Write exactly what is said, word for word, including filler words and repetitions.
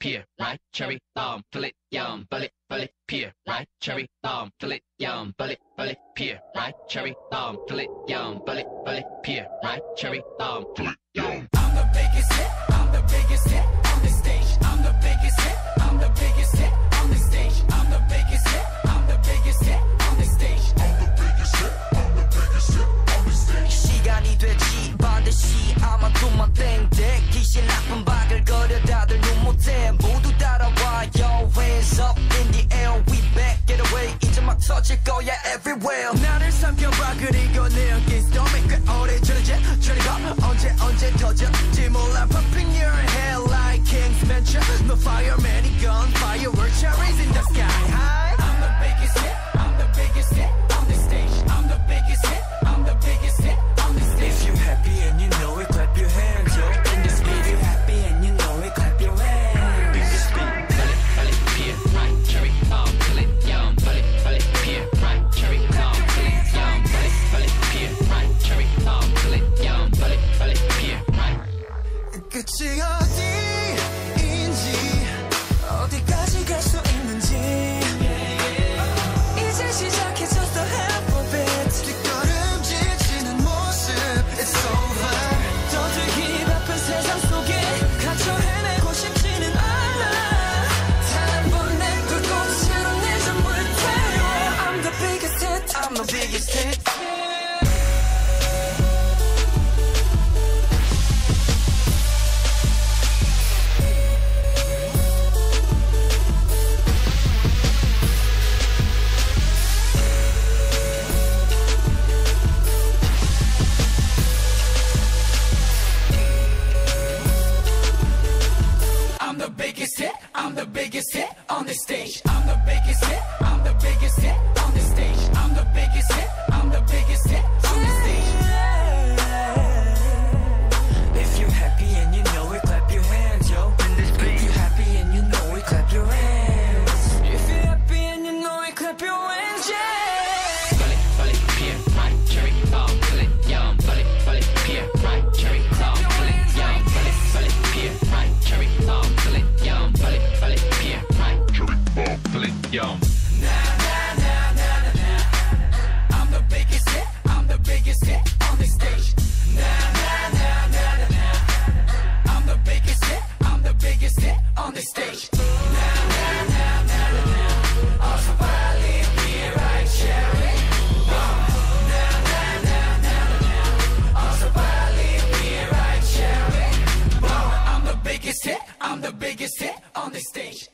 pear, ripe cherry, bomb, fill it, yum, bullet, bullet, pear, ripe cherry, bomb, fill it, yum, bullet, bullet, pear, ripe cherry, bomb, fill it, yum, bullet, bullet, pear, ripe cherry, bomb, fill it, yum. I'm the biggest hit, I'm the biggest hit on the stage. I'm the biggest hit, I'm the biggest hit on the stage. I'm the biggest hit, I'm the biggest hit on the stage. I'm the biggest hit, I'm the biggest hit on the stage. 시간이 됐지 반드시 아마 돈만 땡땡 귀신 나쁜 바글거려 다들 눈 못해 모두 따라와요. Hands up in the air, we back, get away. 이제 막 터질 거야 everywhere. 나를 삼켜봐 그리고 내 against storming 꽤 오래전이지 저리가 언제 언제 터질지 몰라. Popping your head like King's Mansion. No fireman, gun, fireworks, cherries in the sky high. I'm the biggest hit, I'm the biggest hit on the stage. I'm the biggest hit, I'm the biggest hit on the stage. If you happy and you know it, clap your hands, yo. In the speed, if you happy and you know it, clap your hands. In the speed. Bullet, bullet, pear, ripe cherry, bomb, fill it, yum, bullet, bullet, pear, ripe cherry, bomb, fill it, yum, bullet, bullet, pear, ripe cherry, bomb, fill it, yum, bullet, bullet, pear, ripe. 끝이 어디인지 어디까지 갈 수 있는지 이제 시작해졌어 alphabet. 뒷걸음질 모습 It's over. 더 들기 바쁜 세상 속에 갇혀 헤매고 싶지는 않아. 단번 내 불꽃으로 내 전부를 태워. I'm the biggest hit, I'm the biggest hit. I'm the biggest hit, I'm the biggest hit on the stage. I'm the biggest hit, I'm the biggest hit on the stage. I'm the biggest hit, I'm the biggest hit on the stage. If you happy and you know it, clap your hands, yo. If you happy and you know it, clap your hands. If you happy and you know it, clap your hands, yeah. Bullet, bullet, pear, ripe cherry, bomb, fill it, yum, bullet, bullet, pear, ripe cherry, bomb, fill it, yum, bullet, bullet, pear, ripe cherry, bomb, fill it, yum, bullet, bullet, pear, ripe cherry, bomb, fill it, yum. Nah, nah, nah, nah, nah, nah. I'm the biggest hit, I'm the biggest hit on the stage. Nah, nah, nah, nah, nah, nah. I'm the biggest hit, I'm the biggest hit on the stage. Nah, nah, nah, nah, nah, nah. 어서 빨리 be right, cherry. Nah, nah, nah, nah, nah. 어서 빨리 be right, cherry. I'm the biggest hit, I'm the biggest hit on the stage.